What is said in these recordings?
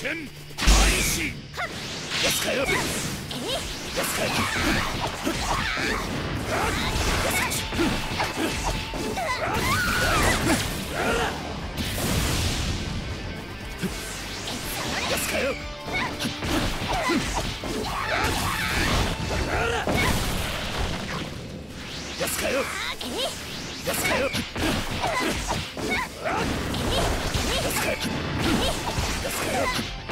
戦開始。 やつかよ。やつかよ。やつかよ。やつかよ。やつかよ。やつかよ。やつかよ。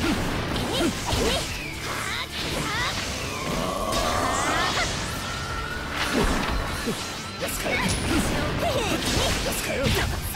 やつかよ。やつかよ。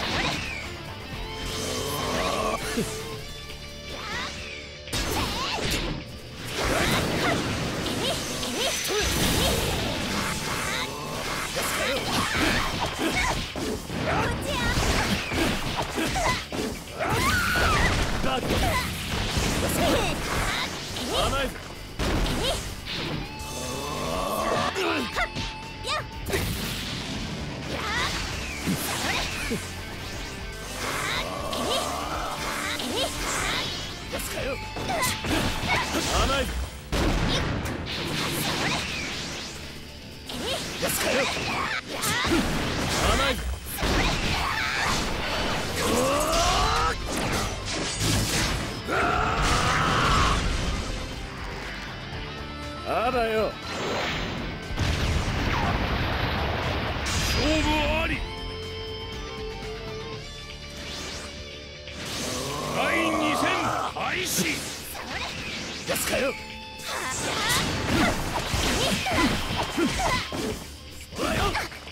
あらよ。 勝負あり。第2戦開始。 やつかよ。ほらよ。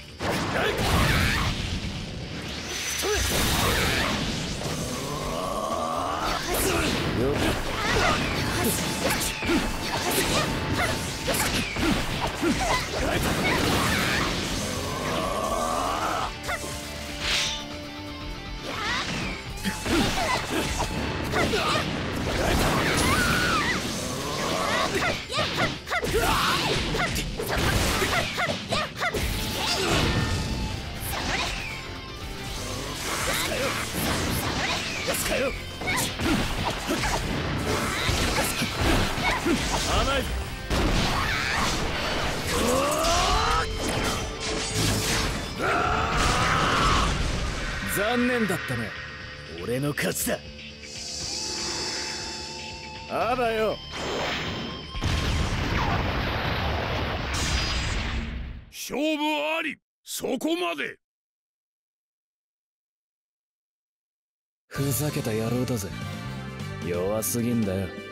残念だったね。俺の勝ちだ。あらよ。 勝負あり。そこまで。 ふざけた野郎だぜ。弱すぎんだよ。